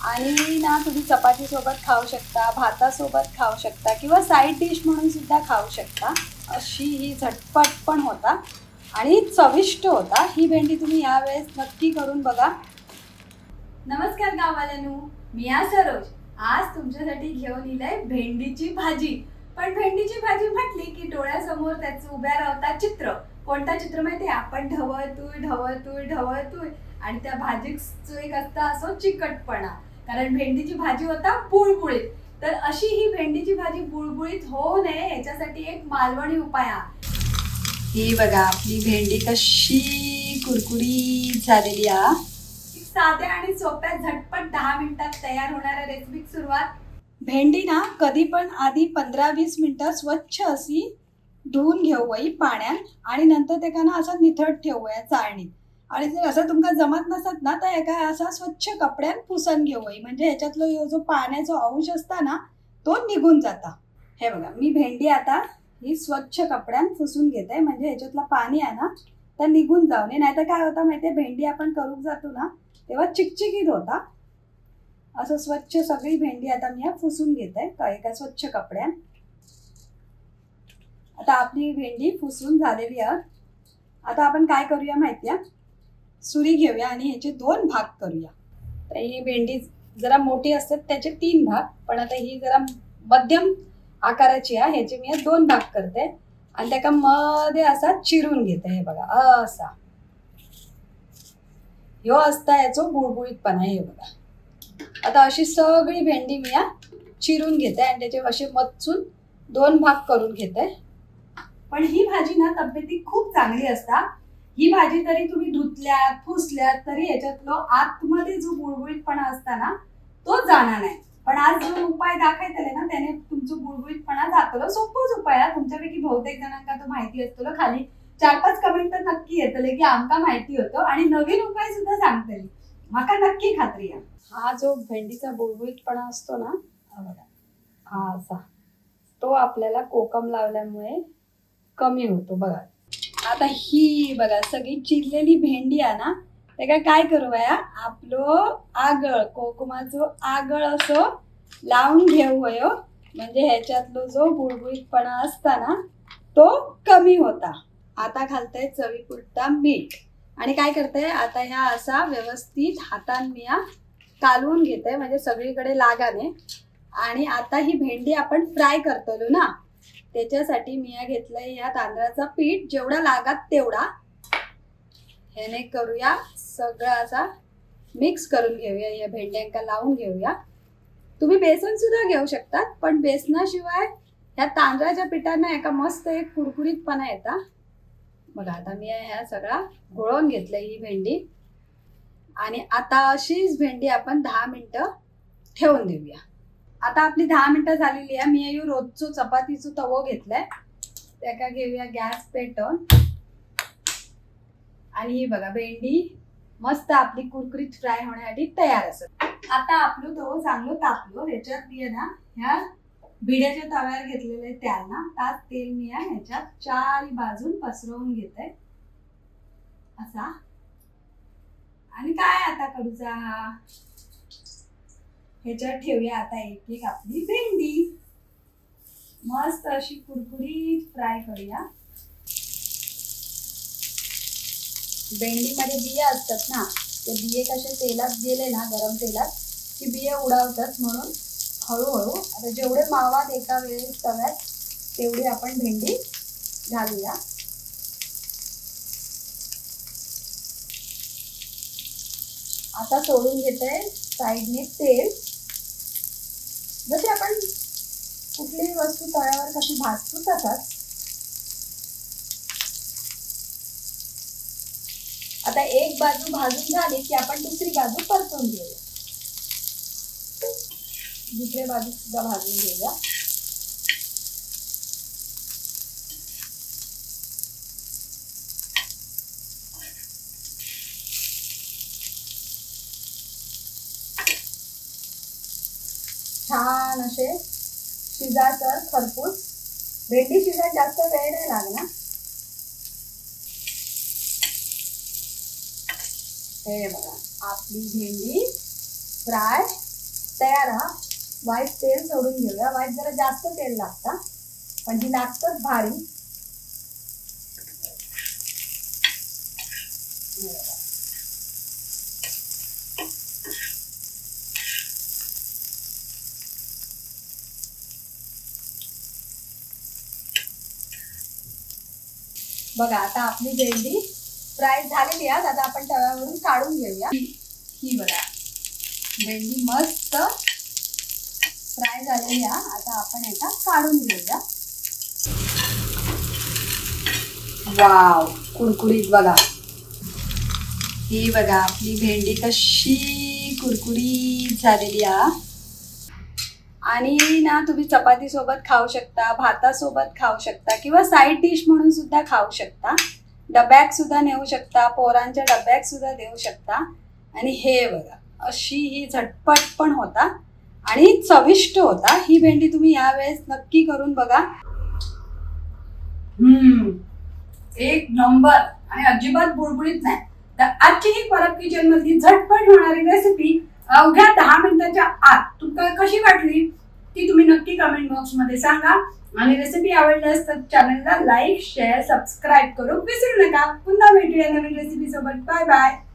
आणि ना तुम्ही चपातीसोबत खाऊ शकता, भातासोबत खाऊ शकता किंवा साईड डिश म्हणून सुद्धा खाऊ शकता. अशी ही झटपट पण होता आणि चविष्ट होता. ही भेंडी तुम्ही यावेळेस नक्की करून बघा. नमस्कार गाववाल्यांनो, मी सरोज. आज तुमच्यासाठी घेऊन इलंय भेंडीची भाजी. पण भेंडीची भाजी म्हटली की डोळ्यासमोर त्याचं उभ्या राहता चित्र. कोणता चित्र माहिती आहे? आपण ढवळतोय आणि त्या भाजीचं एक असता असो चिकटपणा. कारण भेंडीची भाजी होता बुळबुळीत. तर अशी ही भेंडीची भाजी बुळबुळीत होऊ नये याच्यासाठी एक मालवणी उपाय आहे. ही बघा आपली भेंडी कशी कुरकुरीत झालेली आहे. साध्या आणि सोप्या झटपट 10 मिनिटात तयार होणाऱ्या रेसिपीत सुरुवात. भेंडी ना कधी पण आधी 15-20 मिनिटं स्वच्छ अशी धुवून घेऊया पाण्यात आणि नंतर ते का ना असं निथळ ठेवूया चाळणीत. आणि जर असं तुमका जमत नसत ना तर एका असा स्वच्छ कपड्यात पुसून घेऊया, म्हणजे ह्याच्यातलं जो पाण्याचा अंश असता ना तो निघून जाता. हे बघा मी भेंडी आता ही स्वच्छ कपड्यात पुसून घेते, म्हणजे ह्याच्यातलं पाणी आहे ना तर निघून जाऊ नये. नाहीतर काय होतं माहितीये, भेंडी आपण करून जातो ना तेव्हा चिकचिकीत होता. असं स्वच्छ सगळी भेंडी आता मी पुसून घेते एका स्वच्छ कपड्यात. आता आपली भेंडी पुसून झालेली आहे. आता आपण काय करूया माहितीये, सुरी घेऊया आणि ह्याचे 2 भाग करूया. तर ही भेंडी जरा मोठी असतात त्याचे 3 भाग, पण आता ही जरा मध्यम आकाराची आहे, ह्याचे मी 2 भाग करते आणि त्याका मध्ये असा चिरून घेते. हे बघा असा ह्यो असता याचो बुळबुळीतपणा. हे बघा आता अशी सगळी भेंडी मी चिरून घेते आणि त्याचे असे मचून 2 भाग करून घेते. पण ही भाजी ना तब्येती खूप चांगली असता. ही भाजी तरी तुम्ही धुतल्यात पुसल्यात तरी याच्यातलं आतमध्ये जो बुळबुळीतपणा असता ना तो जाणार नाही. पण आज जो उपाय दाखवतले ना त्याने तुमचं बुळबुळीतपणा जातलो. सोपंच उपाय आहे. तुमच्यापैकी बहुतेक जणांना तो माहिती असतो. खाली 4-5 कमेंट तर नक्की येतले की आमका माहिती होतं आणि नवीन उपाय सुद्धा सांगतले. माका नक्की खात्री आहे. हा जो भेंडीचा बुळबुळीतपणा असतो ना बघा हा असा तो आपल्याला कोकम लावल्यामुळे कमी होतो. बघा आता ही बघा सगळी चिरलेली भेंडी आहे ना ते काय करूया, आपलं आगळ कोकमाचं आगळ असं लावून घेऊया, म्हणजे ह्याच्यातलो जो बुळबुळीतपणा असता ना तो कमी होता. आता घालते चवीपुरता मीठ आणि काय करते आता ह्या असा व्यवस्थित हातान मी कालवून घेते, म्हणजे सगळीकडे लागाने. आणि आता ही भेंडी आपण फ्राय करतलो ना त्याच्यासाठी मी घेतलंय या तांदळाचा पीठ, जेवढा लागात तेवढा. ह्याने करूया सगळं असा मिक्स करून घेऊया, या भेंड्यांका लावून घेऊया. तुम्ही बेसन सुद्धा घेऊ शकतात, पण बेसनाशिवाय ह्या तांदळाच्या पिठांना एका मस्त एक कुरकुरीतपणा येता. बघा आता मी ह्या सगळा घोळवून घेतलंय ही भेंडी आणि आता अशीच भेंडी आपण 10 मिनिटं ठेवून देऊया. आता आपली 10 मिनिटं झालेली आहे. मी रोजचो चपातीचा तवो घेतलाय, त्याका घेऊया गॅस पेटवून. आणि ही बघा भेंडी मस्त आपली कुरकुरीत फ्राय होण्यासाठी तयार असत. आता आपलं तवो चांगलं तापलो, ह्याच्यात मी ना ह्या भिड्याच्या तव्यावर घेतलेले तेल ना त्यात तेल मी ह्याच्यात 4 बाजून पसरवून घेते असा. आणि काय आता करूचा, ह्याच्यात ठेवूया आता एक एक आपली भेंडी मस्त अशी कुरकुरीत फ्राय करूया. भेंडीमध्ये बिया असतात ना, ते बिये कसे तेलात गेले ना गरम तेलात की बिये उडावतात, म्हणून हळूहळू आता जेवढे मावात एका वेळेस तव्यात तेवढी आपण भेंडी घालूया. आता सोडून घेते साईडने तेल. जसे आपण कुठलीही वस्तू तव्यावर कशी भाजतो तसाच. आता एक बाजू भाजून झाली की आपण दुसरी बाजू परतून घेऊया. दुसरी बाजू सुद्धा भाजून घेऊया. छान असे शिजायचं खरपूस. भेंडी शिजायला जास्त वेळ नाही लागणार. हे बघा आपली भेंडी फ्राय तयार हा. वाईट तेल सोडून घेऊया. वाईट जरा जास्त तेल लागतं पण ही लागतच भारी. बघा आता आपली भेंडी फ्राय झालेली आहे. आता आपण तव्यावरून काढून घेऊया. ही बघा भेंडी मस्त फ्राय झालेली आहे. आता आपण याला काढून घेऊया. वाव कुरकुरीत बघा. ही बघा आपली भेंडी कशी कुरकुरीत झालेली आहे. आणि ना तुम्ही चपाती सोबत खाऊ शकता, भातासोबत खाऊ शकता किंवा साईड डिश म्हणून सुद्धा खाऊ शकता. डब्यात सुद्धा नेऊ शकता, पोरांच्या डब्यात सुद्धा देऊ शकता. आणि हे बघा अशी ही झटपट पण होता आणि चविष्ट होता. ही भेंडी तुम्ही यावेळेस नक्की करून बघा. एक नंबर आणि अजिबात बुळबुळीत नाही. तर आजची ही परब किचन मधली झटपट होणारी रेसिपी अवघ्या 10 मिनिटाच्या आत तुम्हाला कशी वाटली ती तुम्ही नक्की कमेंट बॉक्स मध्ये सांगा. आणि रेसिपी आवडल्यास तर चॅनलला लाईक शेअर सबस्क्राईब करून विसरू नका. पुन्हा भेटूया नवीन रेसिपी सोबत. Bye bye.